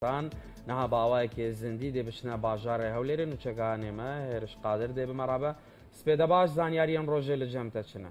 کوردستان نەها باوایەکی زیندی دێ بچنە باژارێ هەولێرە نوچەکانێمە هێرش قادر دێ بمەڕابە سپێدە باش زانیاریان ڕۆژێ لە جەمتە چنە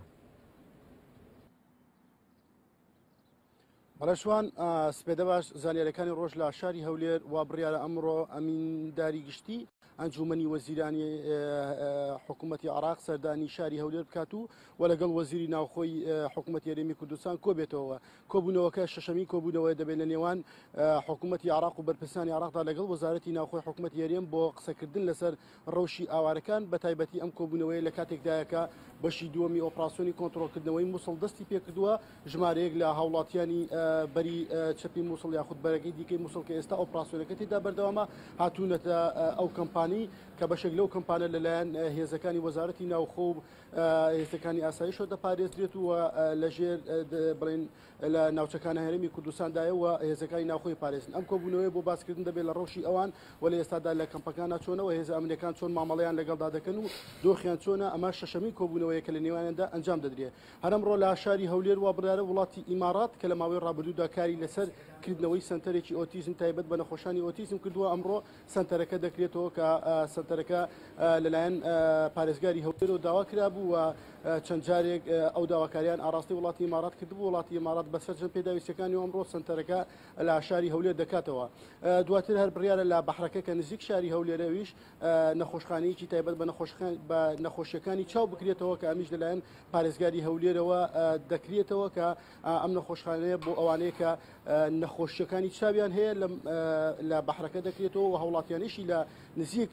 بەڵێشوان سپێدە باش زانیاریەکانی ڕۆژ لە شاری هەولێر وا بڕیارە ئەمڕۆ ئەمینداری گشتی ئەنجومەنی وەزیرانی حکوومەتی عراق سەردانی شاری هەولێر بکات و لەگەڵ وەزیری ناوخۆی حکوومەتی هەرێمی کوردستان کۆبێتەوە کۆبوونەوەکە شەشەمی کۆبوونەوەی دەبێت لە نێوان حکوومەتی عراق و بەرپرسانی عراقدا لەگەڵ وەزارەتی ناوخۆی حکوومەتی هەرێم بۆ قسەکردن لەسەر ڕەوشی ئاوارەکان بە تایبەتی ئەم کۆبوونەوەی لە کاتێکدایەکە بەشی دووەمی ئۆپراسیۆنی کۆنتڕۆلکردنەوەی مووسڵ دەستی پێکردووە ژمارەیەک لە هاوڵاتیانی بەری چەپی مووسڵ یاخود بەرەگەی دیکەی مووسڵ کە ئێستا ئۆپراسیۆنەکە تێدا بەردەوامە هاتوونەتە ئەو کەمپانی کە بەشێک لەو کەمپانە لەلایەن هێزەکانی وەزارەتی ناوخۆ و هێزەکانی ئاسایشەوە دەپارێزرێت و لەژێر بڵێن لە ناوچەکانی هەرێمی کوردستاندایەوە هێزەکانی ناوخۆی پارێزن ئەم کۆبوونەوەی بۆ باسکردن دەبێت لە ڕەوشی ئەوان و لە ئێستادا لە کەمپەکانە چۆنەوە هێز ئەمریکان چۆن مامەڵەیان لەگەڵدا دەکەن و دۆخیان چۆنە ئەمە شەشەمی کۆبوونەوەیە کە لە نێوانیاندا ئەنجام دەدرێت هەرەمڕۆ لە شاری هەولێر وا بڕیارە وڵاتی ئیمارات کە لە ماوەی ڕابردوودا کاری لەسەر کردنەوەی سنتەرێکی ئۆتیزم تایبەت بە نەخۆشانی ئۆتیزم کردووە ئەمڕۆ سنتەرەکە دەکرێتەوە کە سنتەرەکە لەلایەن پارێزگاری هەولێرەوە داوا کرابوو و چەند جارێک ئەو داواکاریان ئاراستی وڵاتی ئیمارات کردبوو وڵاتی ئیمارات بەسەر چەند پێداویستەکانی ئەمڕۆ سنتەرەکە لە شاری هەولێر دەکاتەوە دواتر هەر بڕیارە لە بەحرەکە کە نزیک شاری هەولێرەویش نەخۆشخانەیەکی تایبەت بە نەخۆشیەکانی چاو بکرێتەوە کە ئەمیش لەلایەن پارێزگاری هەولێرەوە دەکرێتەوە کە ئەم نەخۆشخانەیە بۆ ئەوانەیە کە نەخۆشیەکانی چاویان هەیە لە بەحرەکە دەکرێتەوە و هەوڵاتیانیشی لە نزیک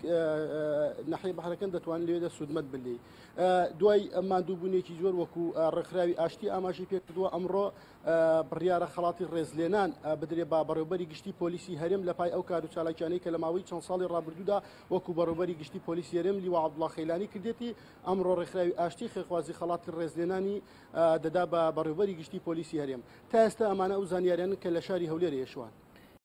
ناحیە بەحرەکەن دەتوانن لێدە سوودمەت بلێ دوای ماندووبوونێکی زۆر وەکو ڕێکخراوی ئاشتی ئاماژەی پێکردووە ئەمڕۆ بڕیارە خەڵاتی ڕێزلێنان بدرێ با بەڕێوەبەری گشتی پۆلیسی هەرێم لە پای ئەو کار و چالاکیانەی کە لە ماوەی چەند ساڵی ڕابردوودا وەکو بەڕێوەبەری گشتی پۆلیسی هەرێم لیوا عەبدوڵڵا خەیلانی کردێتی ئەمڕۆ ڕێکخراوی ئاشتی خێرخوازی خەڵاتی ڕێزلێنانی دەدا بە بەڕێوەبەری گشتی پۆلیسی هەرێم تا ئێستا ئەمانە ئەو زانیاریان کە لە شاری هەولێرە هێشوان